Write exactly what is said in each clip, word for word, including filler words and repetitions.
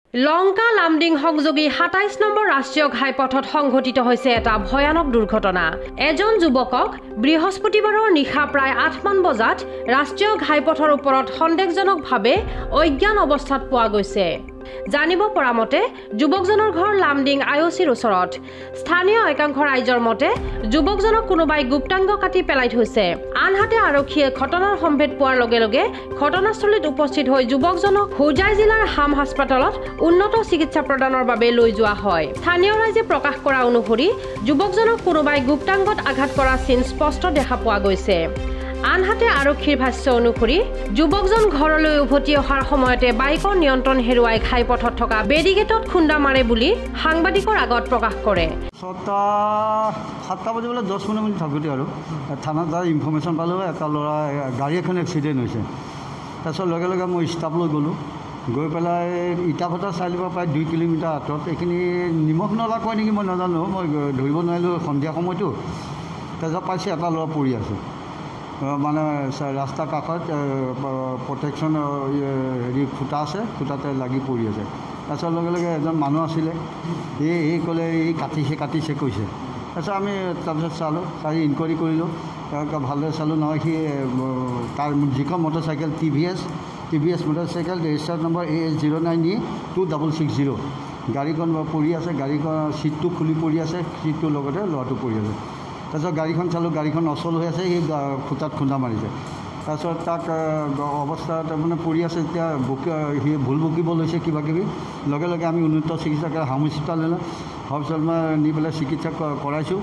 লংকা লামডিং সংযোগী সাতাইশ নম্বৰ ৰাষ্ট্ৰীয় ঘাইপথত সংঘটিত হৈছে এটা ভয়ানক দুৰ্ঘটনা। এজন যুৱকক বৃহস্পতিবাৰৰ নিশা প্ৰায় আঠ মান বজাত ৰাষ্ট্ৰীয় ঘাইপথৰ ওপৰত সন্দেহজনকভাৱে অজ্ঞান অৱস্থাত পোৱা গৈছে। জানিব পৰা মতে যুৱকজনৰ ঘৰ লামডিং আই অ' চিৰ ওচৰত। স্থানীয় একাংশ ৰাইজৰ মতে যুৱকজনক কোনোবাই গুপ্তাংগ কাটি পেলাই থৈছে। আনহাতে আৰক্ষীয়ে ঘটনাৰ সম্ভেদ পোৱাৰ লগে লগে ঘটনাস্থলীত উপস্থিত হৈ যুৱকজনক হোজাই জিলাৰ হাম হাস্পতালত উন্নত চিকিৎসা প্ৰদানৰ বাবে লৈ যোৱা হয়। স্থানীয় ৰাইজে প্ৰকাশ কৰা অনুসৰি যুৱকজনক কোনোবাই গুপ্তাংগত আঘাত কৰা চিন স্পষ্ট দেখা পোৱা গৈছে। আনহাতে আৰক্ষীৰ ভাষ্য অনুসৰি যুৱকজন ঘৰলৈ উভতি অহাৰ সময়তে বাইকৰ নিয়ন্ত্ৰণ হেৰুৱাই ঘাইপথত থকা বেৰিগেটত খুন্দা মাৰে বুলি সাংবাদিকৰ আগত প্ৰকাশ কৰে। ছটা সাতটা বাজিবলৈ দহ পোন্ধৰ মিনিট থাকোঁতে আৰু থানাত যাই ইনফৰ্মেশ্যন পালোঁ এটা ল'ৰা গাড়ী এখন এক্সিডেণ্ট হৈছে। তাৰপিছত লগে লগে মই ষ্টাফলৈ গ'লোঁ। গৈ পেলাই ইটাভটা চাৰিআলিৰ প্ৰায় দুই কিলোমিটাৰ আঁতৰত এইখিনি নিমখ নলা কয় নেকি মই নাজানো, মই ধৰিব নোৱাৰিলোঁ সন্ধিয়া সময়টো। তাৰপিছত পাইছোঁ এটা ল'ৰা পৰি আছে, মানে ৰাস্তাৰ কাষত প্ৰটেকশ্যন হেৰি খুঁটা আছে, খুঁটাতে লাগি পৰি আছে। তাৰপিছত লগে লগে এজন মানুহ আছিলে, এই এই ক'লে এই কাটিছে কাটিছে কৈছে। তাৰপিছত আমি তাৰপিছত চালোঁ, চাই ইনকুৱাৰী কৰিলোঁ, ভালদৰে চালোঁ। নহয় সি তাৰ যিখন motorcycle T V S T V S motorcycle registration number A S zero' nine E two double six zero' গাড়ীখন পৰি আছে, গাড়ীখন ছিটটো খুলি পৰি আছে, ছিটটোৰ লগতে ল'ৰাটো পৰি আছে। তাৰপিছত গাড়ীখন চালোঁ, গাড়ীখন অচল হৈ আছে, সেই খুটাত খুন্দা মাৰিছে। তাৰপিছত তাক অৱস্থা তাৰমানে পৰি আছে, এতিয়া বকি সি ভুল বকিব লৈছে কিবা কিবি। লগে লগে আমি উন্নত চিকিৎসা হাম হস্পিটাল নিলোঁ, হস্পিটাল নি পেলাই চিকিৎসা কৰাইছোঁ।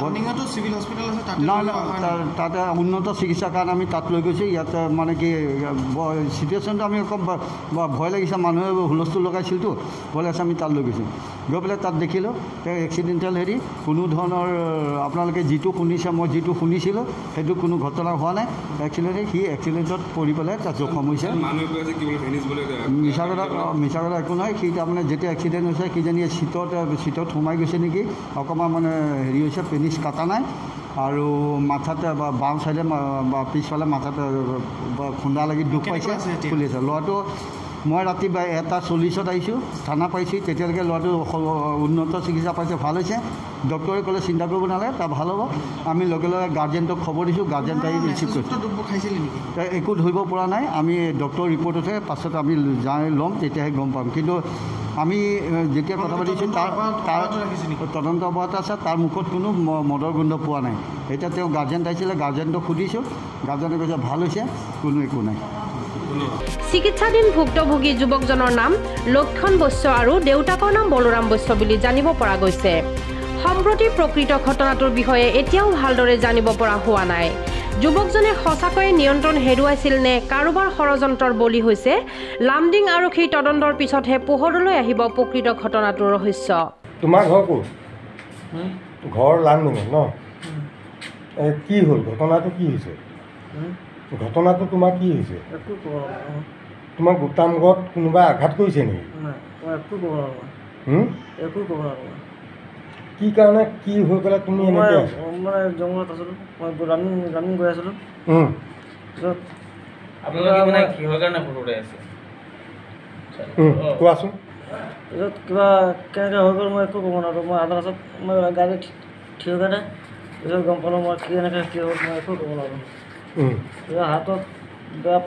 নাই তাতে উন্নত চিকিৎসাৰ কাৰণে আমি তাত লৈ গৈছোঁ। ইয়াত মানে কি চিটুৱেশ্যনটো আমি অকণ ভয় লাগিছে, মানুহে হুলস্থুল লগাইছিলতো, ভয় লাগিছে, আমি তাত লৈ গৈছোঁ। গৈ পেলাই তাত দেখিলোঁ তেওঁ এক্সিডেণ্টেল হেৰি কোনো ধৰণৰ আপোনালোকে যিটো শুনিছে, মই যিটো শুনিছিলোঁ সেইটো কোনো ঘটনা হোৱা নাই। একচুৱেলি সি এক্সিডেণ্টত পৰি পেলাই তাত জখম হৈছে। মিছা কথা মিছা কথা একো নহয়। সি তাৰমানে যেতিয়া এক্সিডেণ্ট হৈছে কিজানি চিটত চিটত সোমাই গৈছে নেকি, অকণমান মানে হেৰি হৈছে, পেনিছ কাটা নাই আৰু মাথাতে বা বাওঁ চাইডে বা পিছফালে মাথাতে খুন্দা লাগি দুখ পাইছে, ফুলি আছে। ল'ৰাটো মই ৰাতি এটা চল্লিছত আহিছোঁ, থানা পাইছোঁ, তেতিয়ালৈকে ল'ৰাটো উন্নত চিকিৎসা পাইছে, ভাল হৈছে। ডক্টৰে ক'লে চিন্তা কৰিব নালাগে, তাৰ ভাল হ'ব। আমি লগে লগে গাৰ্জেণ্টক খবৰ দিছোঁ, গাৰ্জেণ্ট আহি ৰিচিভ কৰিছোঁ। একো ধৰিব পৰা নাই, আমি ডক্টৰৰ ৰিপৰ্টতহে পাছত আমি যাই ল'ম, তেতিয়াহে গম পাম। কিন্তু আমি যেতিয়া কথা পাতিছোঁ তাৰ তাৰ তদন্ত অব্যাহত আছে, তাৰ মুখত কোনো মদৰ গোন্ধ পোৱা নাই। এতিয়া তেওঁ গাৰ্জেণ্ট আহিছিলে, গাৰ্জেণ্টক সুধিছোঁ, গাৰ্জেণ্টে কৈছে ভাল হৈছে, কোনো একো নাই। চিকিৎসাধীন ভুক্তভোগী যুৱকজনৰ নাম লক্ষণ বৈশ্য আৰু দেউতাকৰ নাম বলোৰাম বৈশ্য বুলি জানিব পৰা গৈছে। সম্প্ৰতি প্ৰকৃত ঘটনাটোৰ বিষয়ে এতিয়াও ভালদৰে জানিব পৰা হোৱা নাই। যুৱকজনে সঁচাকৈয়ে নিয়ন্ত্ৰণ হেৰুৱাইছিল নে কাৰোবাৰ ষড়যন্ত্ৰৰ বলি হৈছে, লামডিং আৰক্ষীৰ তদন্তৰ পিছতহে পোহৰলৈ আহিব প্ৰকৃত ঘটনাটোৰ ৰহস্য। তোমাৰ ঘৰ ক'ত? ঘৰ লামডিং ন? কি হ'ল ঘটনাটো, কি হৈছে ঘটনাটো, তোমাৰ কি হৈছে? তোমাক গুপ্তাংগত কোনোবাই আঘাত কৰিছে নেকি? কি কাৰণে, কি হৈ পেলাই তুমি এনেকৈ মানে জংঘলত আছিলোঁ, মই ৰানিং ৰানিং গৈ আছিলোঁ। কোৱাচোন। পিছত কিবা কেনেকৈ হৈ গ'ল মই একো ক'ব নোৱাৰোঁ। মই আধা ৰাস্তাত মই গাড়ী থিয় কাৰণে পিছত গম পালোঁ মই কি এনেকৈ কি হ'ল, মই একো ক'ব নোৱাৰোঁ। হাতত বেয়া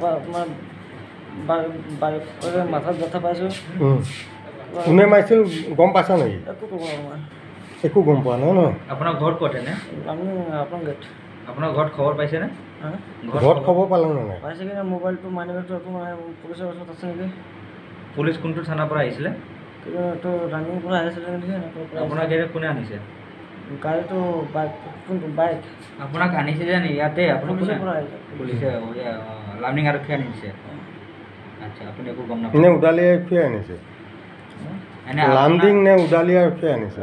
মানে মাথাত ব্যথা পাইছোঁ। কোনে মাৰিছিল গম পাইছা নেকি? একো ক'ব নোৱাৰোঁ মই। একো গম পোৱা নাই ন? আপোনাৰ ঘৰত ক'ত এনে? আমি আপোনাৰ গেট। আপোনাৰ ঘৰত খবৰ পাইছেনে? ঘৰত খবৰ পালে নে নাই? পাইছে কিনে মোবাইলটো মানি বেগটো একো মানে পুলিচৰ ওচৰত আছে নেকি? পুলিচ কোনটো থানাৰ পৰা আহিছিলে? এইটো ৰানিং পৰা আহিছিলে নেকি? আপোনাৰ গাড়ী কোনে আনিছে? গাড়ীটো বাইক। কোনটো বাইক? আপোনাক আনিছে যে ইয়াতে? আপুনি পুলিচৰ পৰা আহিছে। পুলিচে লামডিং আৰক্ষী আনিছে? আচ্ছা, আপুনি একো গম নাপায়? নে উদালি আৰক্ষী আনিছে? লামডিং নে উদালি আৰক্ষী আনিছে?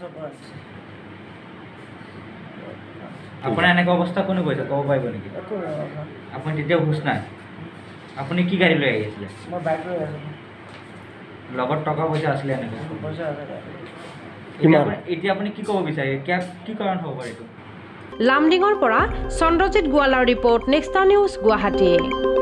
আপোনাৰ এনেকুৱা অৱস্থা কোনে কৈছে, ক'ব পাৰিব নেকি? আপুনি তেতিয়া হুচ নাই? আপুনি কি গাড়ী লৈ আহি আছিলে? মই বাইক লৈ আছিলোঁ। লগত টকা পইচা আছিলে এনেকৈ? পইচা আছে। এতিয়া আপুনি কি ক'ব বিচাৰে, কি কাৰণ হ'ব পাৰে এইটো? লামডিঙৰ পৰা চন্দ্ৰজিৎ গোৱালাৰ ৰিপৰ্ট, নেক্সটা নিউজ, গুৱাহাটী।